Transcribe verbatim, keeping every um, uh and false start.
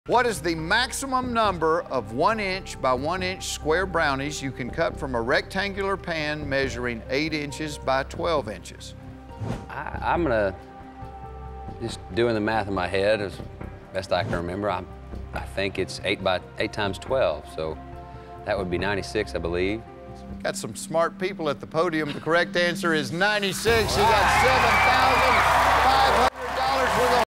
What is the maximum number of one inch by one inch square brownies you can cut from a rectangular pan measuring eight inches by twelve inches? I, I'm gonna, just doing the math in my head as best I can remember, I, I think it's eight by eight times twelve, so that would be ninety-six, I believe. Got some smart people at the podium. The correct answer is ninety-six. You got seven thousand five hundred dollars worth of